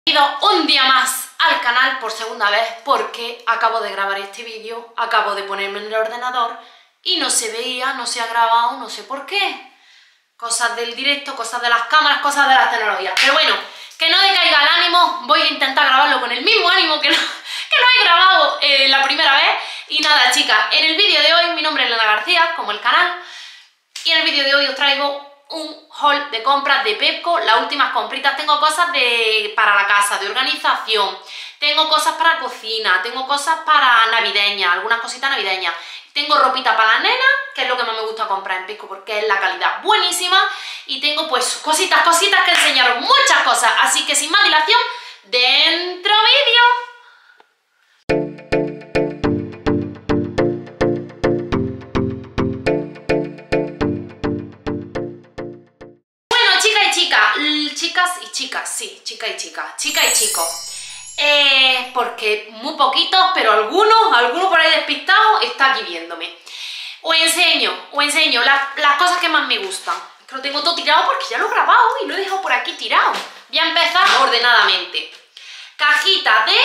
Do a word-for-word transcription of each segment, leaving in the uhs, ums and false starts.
Bienvenido un día más al canal por segunda vez porque acabo de grabar este vídeo, acabo de ponerme en el ordenador y no se veía, no se ha grabado, no sé por qué. Cosas del directo, cosas de las cámaras, cosas de las tecnologías. Pero bueno, que no decaiga el ánimo, voy a intentar grabarlo con el mismo ánimo que no, que no he grabado eh, la primera vez. Y nada, chicas, en el vídeo de hoy, mi nombre es Elena García, como el canal, y en el vídeo de hoy os traigo un haul de compras de Pepco, las últimas compritas. Tengo cosas de, para la casa, de organización, tengo cosas para cocina, tengo cosas para navideñas, algunas cositas navideñas, tengo ropita para la nena, que es lo que más me gusta comprar en Pepco porque es la calidad buenísima, y tengo pues cositas, cositas que enseñaros, muchas cosas, así que sin más dilación, ¡dentro vídeo! Chicas y chicas, sí, chicas y chicas, chicas y chicos, eh, porque muy poquitos, pero algunos, algunos por ahí despistados, está aquí viéndome. Os enseño, os enseño las, las cosas que más me gustan. Que lo tengo todo tirado porque ya lo he grabado y lo he dejado por aquí tirado. Voy a empezar ordenadamente. Cajita de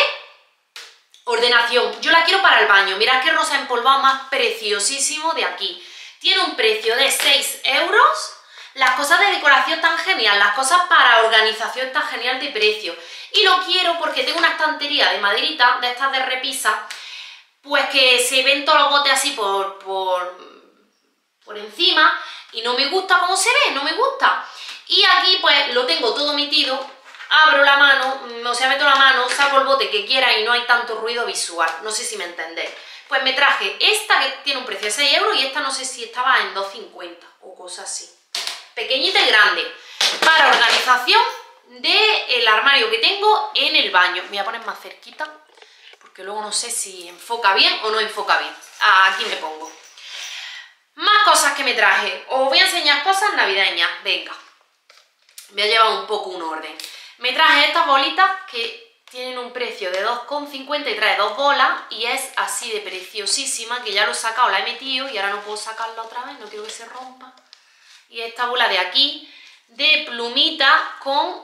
ordenación, yo la quiero para el baño. Mirad qué rosa empolvado más preciosísimo de aquí. Tiene un precio de seis euros. Las cosas de decoración tan genial, las cosas para organización tan genial de precio. Y lo quiero porque tengo una estantería de maderita, de estas de repisa, pues que se ven todos los botes así por, por, por encima, y no me gusta cómo se ve, no me gusta. Y aquí pues lo tengo todo metido, abro la mano, o sea, meto la mano, saco el bote que quiera y no hay tanto ruido visual, no sé si me entendéis. Pues me traje esta que tiene un precio de seis euros y esta no sé si estaba en dos cincuenta o cosas así. Pequeñita y grande, para organización del armario que tengo en el baño. Me voy a poner más cerquita, porque luego no sé si enfoca bien o no enfoca bien. Aquí me pongo. Más cosas que me traje. Os voy a enseñar cosas navideñas. Venga, voy a llevar un poco un orden. Me traje estas bolitas que tienen un precio de dos con cincuenta y trae dos bolas, y es así de preciosísima, que ya lo he sacado, la he metido y ahora no puedo sacarla otra vez, no quiero que se rompa. Y esta bola de aquí, de plumita con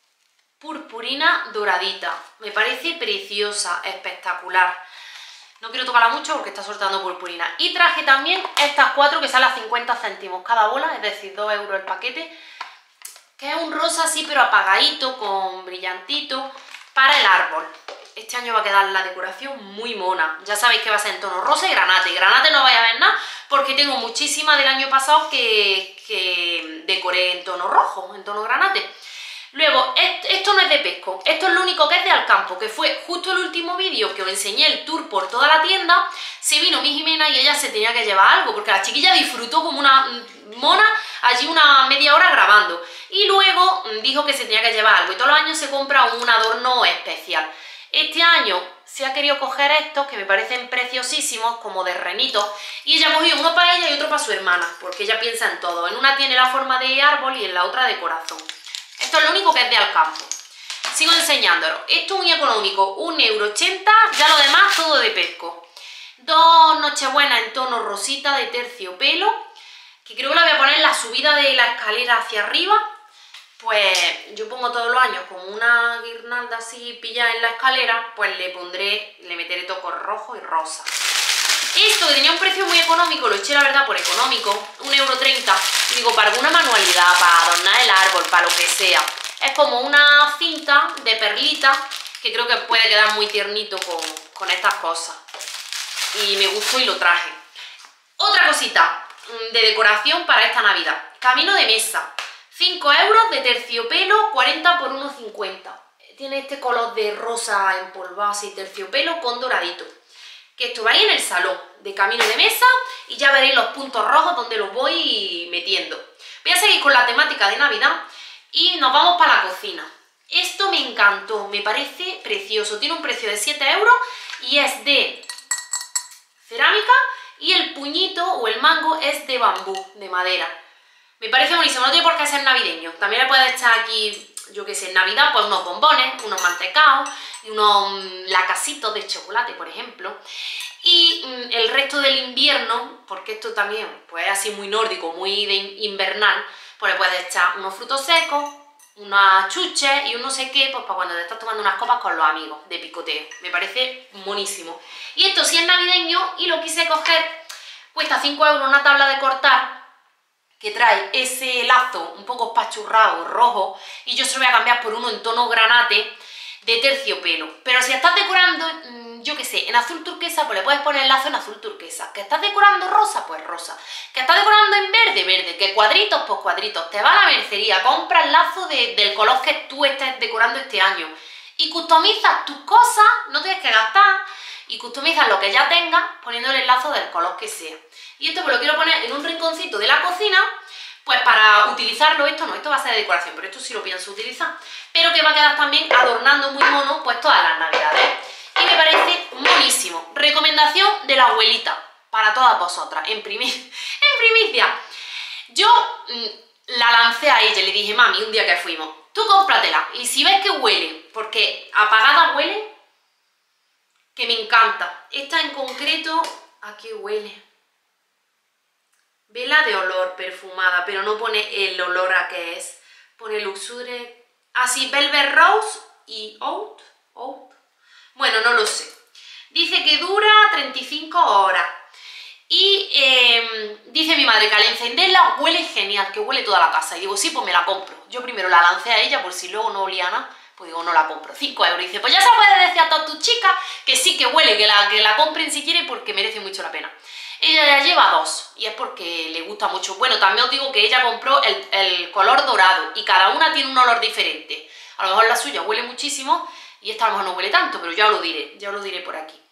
purpurina doradita. Me parece preciosa, espectacular. No quiero tocarla mucho porque está soltando purpurina. Y traje también estas cuatro que salen a cincuenta céntimos cada bola, es decir, dos euros el paquete. Que es un rosa así pero apagadito, con brillantito, para el árbol. Este año va a quedar la decoración muy mona. Ya sabéis que va a ser en tono rosa y granate. Granate no vais a ver nada porque tengo muchísimas del año pasado que, que decoré en tono rojo, en tono granate. Luego, esto no es de Pepco, esto es lo único que es de Alcampo, que fue justo el último vídeo que os enseñé el tour por toda la tienda. Se vino mi Jimena y ella se tenía que llevar algo, porque la chiquilla disfrutó como una mona allí una media hora grabando. Y luego dijo que se tenía que llevar algo, y todos los años se compra un adorno especial. Este año se ha querido coger estos que me parecen preciosísimos, como de renitos, y ella ha cogido uno para ella y otro para su hermana, porque ella piensa en todo. En una tiene la forma de árbol y en la otra de corazón. Esto es lo único que es de Alcampo. Sigo enseñándolo. Esto es muy económico, un euro ochenta, ya lo demás todo de Pepco. Dos nochebuenas en tono rosita de terciopelo, que creo que la voy a poner en la subida de la escalera hacia arriba. Pues yo pongo todos los años como una guirnalda así pillada en la escalera, pues le pondré, le meteré tocos rojo y rosa. Esto que tenía un precio muy económico, lo eché la verdad por económico, un euro treinta, y digo, para alguna manualidad, para adornar el árbol, para lo que sea. Es como una cinta de perlita que creo que puede quedar muy tiernito con, con estas cosas. Y me gustó y lo traje. Otra cosita de decoración para esta Navidad, camino de mesa. cinco euros de terciopelo, cuarenta por uno cincuenta. Tiene este color de rosa empolvado así, terciopelo con doradito. Que esto va ahí en el salón de camino de mesa, y ya veréis los puntos rojos donde los voy metiendo. Voy a seguir con la temática de Navidad y nos vamos para la cocina. Esto me encantó, me parece precioso. Tiene un precio de siete euros y es de cerámica, y el puñito o el mango es de bambú, de madera. Me parece buenísimo, no tiene por qué ser navideño. También le puedes echar aquí, yo que sé, en Navidad, pues unos bombones, unos mantecaos y unos mmm, lacasitos de chocolate, por ejemplo. Y mmm, el resto del invierno, porque esto también pues es así muy nórdico, muy de invernal, pues le puedes echar unos frutos secos, unas chuches y un no sé qué, pues para cuando te estás tomando unas copas con los amigos de picoteo. Me parece monísimo. Y esto sí es navideño y lo quise coger, cuesta cinco euros una tabla de cortar que trae ese lazo un poco pachurrado, rojo, y yo se lo voy a cambiar por uno en tono granate de terciopelo. Pero si estás decorando, yo qué sé, en azul turquesa, pues le puedes poner el lazo en azul turquesa. Que estás decorando rosa, pues rosa. Que estás decorando en verde, verde. Que cuadritos, pues cuadritos. Te vas a la mercería, compras el lazo de, del color que tú estés decorando este año y customizas tus cosas, no tienes que gastar, y customizas lo que ya tengas poniéndole el lazo del color que sea. Y esto pues lo quiero poner en un rinconcito de la cocina, pues para utilizarlo. Esto no, esto va a ser de decoración, pero esto sí lo pienso utilizar, pero que va a quedar también adornando muy mono pues todas las navidades, y me parece monísimo. Recomendación de la abuelita para todas vosotras, en, primi en primicia. Yo mmm, la lancé a ella, le dije, mami, un día que fuimos, tú cómpratela, y si ves que huele, porque apagada huele, que me encanta. Esta en concreto, ¿a qué huele? Vela de olor perfumada, pero no pone el olor a qué es. Pone Luxure, así, Velvet Rose y Oud, Oud. Bueno, no lo sé. Dice que dura treinta y cinco horas. Y eh, dice mi madre que al encenderla huele genial, que huele toda la casa. Y digo, sí, pues me la compro. Yo primero la lancé a ella por si luego no olía nada. Pues digo, no la compro. cinco euros. Y dice, pues ya se puede decir a todas tus chicas que sí que huele, que la, que la compren si quieren porque merece mucho la pena. Ella ya lleva dos y es porque le gusta mucho. Bueno, también os digo que ella compró el, el color dorado y cada una tiene un olor diferente. A lo mejor la suya huele muchísimo y esta a lo mejor no huele tanto, pero ya os lo diré, ya os lo diré por aquí.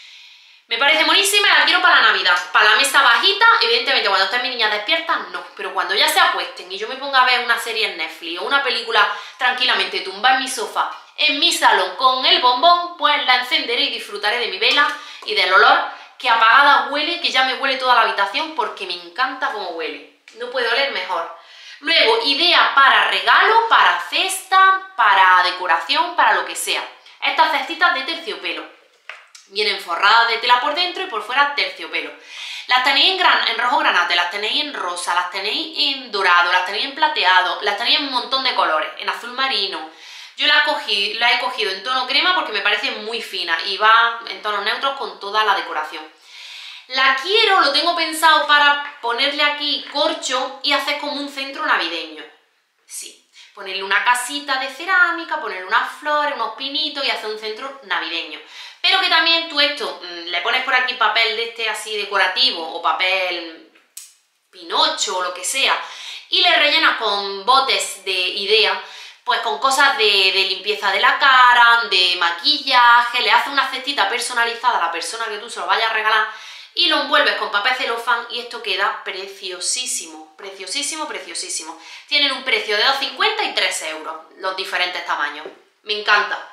Me parece buenísima y la quiero para la Navidad. Para la mesa bajita, evidentemente cuando estén mis niñas despiertas, no. Pero cuando ya se acuesten y yo me ponga a ver una serie en Netflix o una película tranquilamente tumbada en mi sofá, en mi salón con el bombón, pues la encenderé y disfrutaré de mi vela y del olor que apagada huele, que ya me huele toda la habitación porque me encanta cómo huele. No puede oler mejor. Luego, idea para regalo, para cesta, para decoración, para lo que sea. Estas cestitas de terciopelo. Vienen forradas de tela por dentro y por fuera terciopelo. Las tenéis en, gran, en rojo granate, las tenéis en rosa, las tenéis en dorado, las tenéis en plateado, las tenéis en un montón de colores, en azul marino. Yo la, cogí, la he cogido en tono crema porque me parece muy fina y va en tonos neutros con toda la decoración. La quiero, lo tengo pensado para ponerle aquí corcho y hacer como un centro navideño. Sí, ponerle una casita de cerámica, ponerle unas flores, unos pinitos y hacer un centro navideño. Pero que también tú esto, mmm, le pones por aquí papel de este así decorativo o papel pinocho o lo que sea y le rellenas con botes de idea, pues con cosas de, de limpieza de la cara, de maquillaje, le haces una cestita personalizada a la persona que tú se lo vayas a regalar y lo envuelves con papel celofán y esto queda preciosísimo, preciosísimo, preciosísimo. Tienen un precio de dos cincuenta y tres euros, los diferentes tamaños. Me encanta.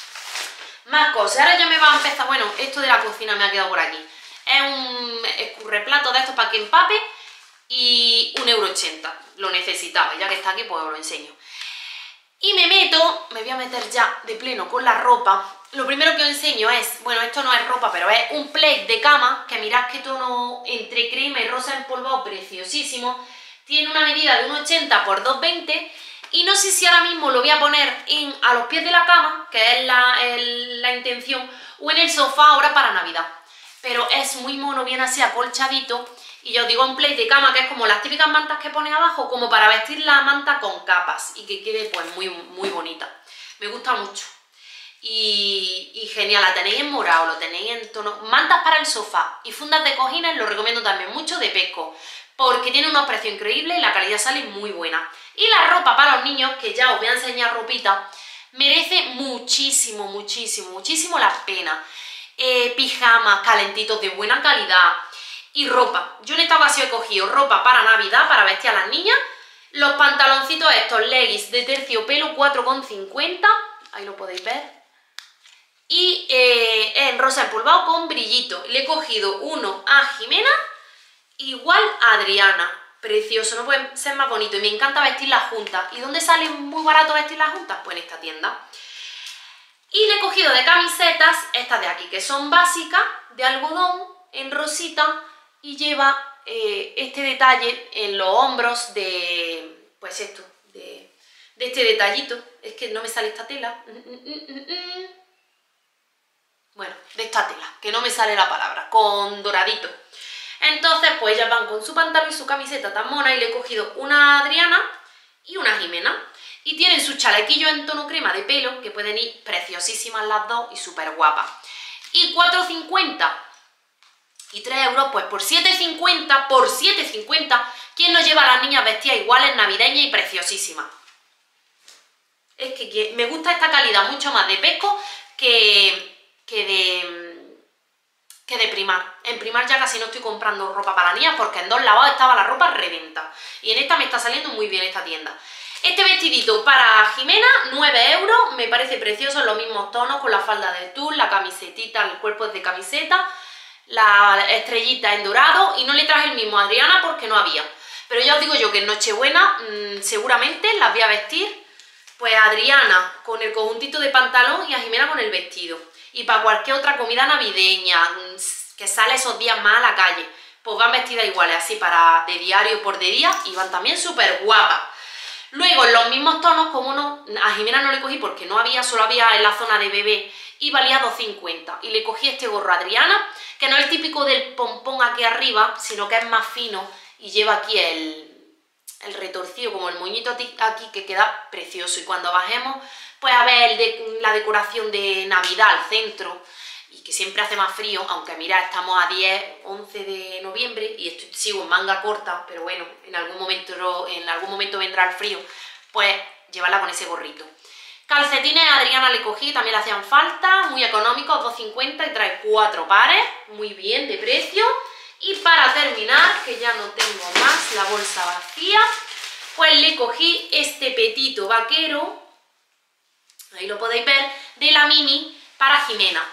Más cosas, ahora ya me va a empezar, bueno, esto de la cocina me ha quedado por aquí. Es un escurreplato de estos para que empape y un euro ochenta, lo necesitaba, ya que está aquí pues os lo enseño. Y me meto, me voy a meter ya de pleno con la ropa. Lo primero que os enseño es, bueno, esto no es ropa, pero es un plate de cama, que mirad qué tono entre crema y rosa empolvado, preciosísimo. Tiene una medida de uno ochenta por dos veinte y no sé si ahora mismo lo voy a poner en, a los pies de la cama, que es la, el, la intención, o en el sofá ahora para Navidad. Pero es muy mono, bien así acolchadito. Y yo os digo un plate de cama, que es como las típicas mantas que pone abajo, como para vestir la manta con capas y que quede pues muy, muy bonita. Me gusta mucho. Y, y genial, la tenéis en morado, lo tenéis en tono... Mantas para el sofá y fundas de cojines lo recomiendo también mucho de Pesco, porque tiene unos precios increíbles y la calidad sale muy buena. Y la ropa para los niños, que ya os voy a enseñar ropita, merece muchísimo, muchísimo, muchísimo la pena. Eh, pijamas calentitos de buena calidad y ropa. Yo en esta ocasión he cogido ropa para Navidad, para vestir a las niñas. Los pantaloncitos estos, leggings de terciopelo, cuatro con cincuenta, ahí lo podéis ver. Y eh, en rosa empolvado con brillito. Le he cogido uno a Jimena, igual a Adriana. Precioso, no puede ser más bonito. Y me encanta vestirlas juntas. ¿Y dónde sale muy barato vestirlas juntas? Pues en esta tienda. Y le he cogido de camisetas estas de aquí, que son básicas, de algodón, en rosita, y lleva eh, este detalle en los hombros de, pues esto, de, de este detallito. Es que no me sale esta tela. Bueno, de esta tela, que no me sale la palabra, con doradito. Entonces, pues ellas van con su pantalón y su camiseta tan mona y le he cogido una Adriana y una Jimena. Y tienen sus chalequillos en tono crema de pelo, que pueden ir preciosísimas las dos y súper guapas. Y cuatro cincuenta y tres euros, pues por siete cincuenta, por siete cincuenta, ¿quién nos lleva a las niñas vestidas iguales, navideñas y preciosísimas? Es que, que me gusta esta calidad mucho más de Pesco que, que de... que de Primar. En Primar ya casi no estoy comprando ropa para las niñas porque en dos lavados estaba la ropa reventa. Y en esta me está saliendo muy bien esta tienda. Este vestidito para Jimena, nueve euros, me parece precioso, en los mismos tonos, con la falda de tul, la camisetita, el cuerpo es de camiseta, la estrellita en dorado, y no le traje el mismo a Adriana porque no había. Pero ya os digo yo que en Nochebuena mmm, seguramente las voy a vestir, pues a Adriana con el conjuntito de pantalón y a Jimena con el vestido. Y para cualquier otra comida navideña, que sale esos días más a la calle, pues van vestidas iguales, así para de diario por de día, y van también súper guapas. Luego, en los mismos tonos, como no, a Jimena no le cogí porque no había, solo había en la zona de bebé, y valía dos cincuenta. Y le cogí este gorro a Adriana, que no es el típico del pompón aquí arriba, sino que es más fino, y lleva aquí el, el retorcido, como el moñito aquí, que queda precioso. Y cuando bajemos, pues a ver el de, la decoración de Navidad al centro, y que siempre hace más frío, aunque mira, estamos a diez, once de noviembre y estoy, sigo en manga corta, pero bueno, en algún momento, en algún momento vendrá el frío, pues llevarla con ese gorrito. Calcetines a Adriana le cogí, también le hacían falta, muy económicos, dos cincuenta, y trae cuatro pares, muy bien de precio. Y para terminar, que ya no tengo más, la bolsa vacía, pues le cogí este petito vaquero, ahí lo podéis ver, de la Mini para Jimena.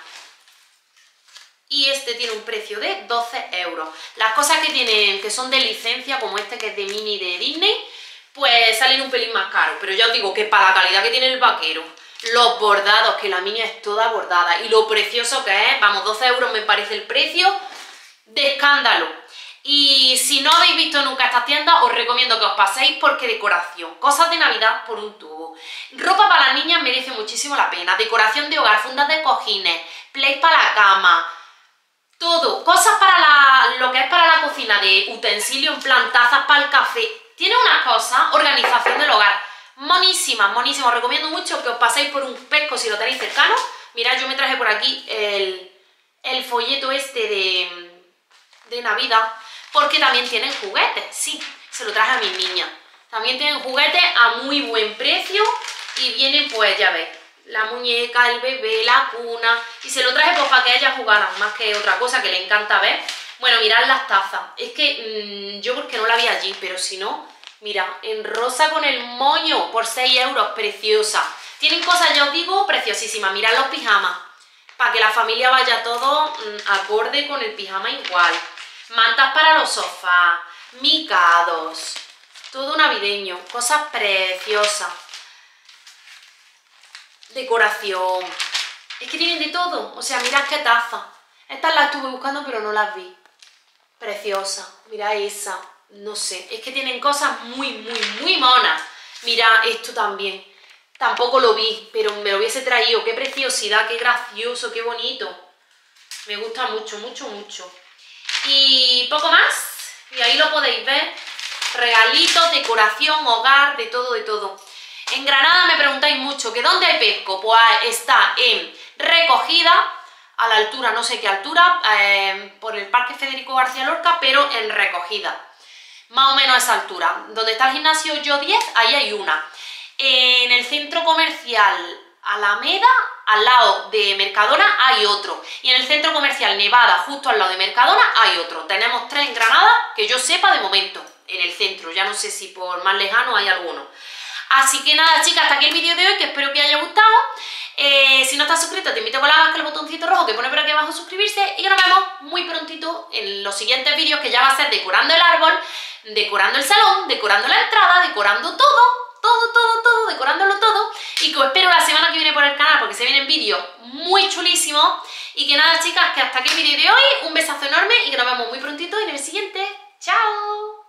Y este tiene un precio de doce euros. Las cosas que tienen, que son de licencia, como este que es de Mini de Disney, pues salen un pelín más caros. Pero ya os digo que para la calidad que tiene el vaquero, los bordados, que la Mini es toda bordada, y lo precioso que es, vamos, doce euros me parece el precio de escándalo. Y si no habéis visto nunca estas tiendas, os recomiendo que os paséis porque decoración, cosas de Navidad por un tubo. Ropa para las niñas merece muchísimo la pena, decoración de hogar, fundas de cojines, play para la cama, todo, cosas para la, lo que es para la cocina, de utensilios, en plan tazas para el café. Tiene unas cosas, organización del hogar, monísimas, monísimas. Os recomiendo mucho que os paséis por un Pesco si lo tenéis cercano. Mirad, yo me traje por aquí el, el folleto este de, de Navidad, porque también tienen juguetes, sí, se lo traje a mis niñas. También tienen juguetes a muy buen precio y vienen, pues ya veis, la muñeca, el bebé, la cuna, y se lo traje pues para que ellas jugaran, más que otra cosa que le encanta ver. Bueno, mirad las tazas, es que mmm, yo porque no la vi allí, pero si no, mira, en rosa con el moño, por seis euros, preciosa. Tienen cosas, ya os digo, preciosísimas. Mirad los pijamas, para que la familia vaya todo mmm, acorde con el pijama igual. Mantas para los sofás, micados, todo navideño, cosas preciosas. Decoración, es que tienen de todo, o sea, mirad qué taza. Estas las estuve buscando pero no las vi. Preciosa, mirad esa, no sé, es que tienen cosas muy, muy, muy monas. Mirad esto también, tampoco lo vi, pero me lo hubiese traído. Qué preciosidad, qué gracioso, qué bonito. Me gusta mucho, mucho, mucho. Y poco más, y ahí lo podéis ver. Regalitos, decoración, hogar, de todo, de todo. En Granada me preguntáis mucho que ¿dónde hay Pesco? Pues está en Recogida, a la altura, no sé qué altura, eh, por el Parque Federico García Lorca, pero en Recogida. Más o menos a esa altura. Donde está el gimnasio Yo diez, ahí hay una. En el centro comercial Alameda, al lado de Mercadona, hay otro. Y en el centro comercial Nevada, justo al lado de Mercadona, hay otro. Tenemos tres en Granada, que yo sepa de momento, en el centro. Ya no sé si por más lejano hay alguno. Así que nada, chicas, hasta aquí el vídeo de hoy, que espero que os haya gustado. Eh, si no estás suscrito, te invito a que le hagas el botoncito rojo que pone por aquí abajo suscribirse, y nos vemos muy prontito en los siguientes vídeos, que ya va a ser decorando el árbol, decorando el salón, decorando la entrada, decorando todo, todo, todo, todo, decorándolo todo, y que os espero la semana que viene por el canal porque se vienen vídeos muy chulísimos. Y que nada, chicas, que hasta aquí el vídeo de hoy, un besazo enorme y que nos vemos muy prontito en el siguiente. ¡Chao!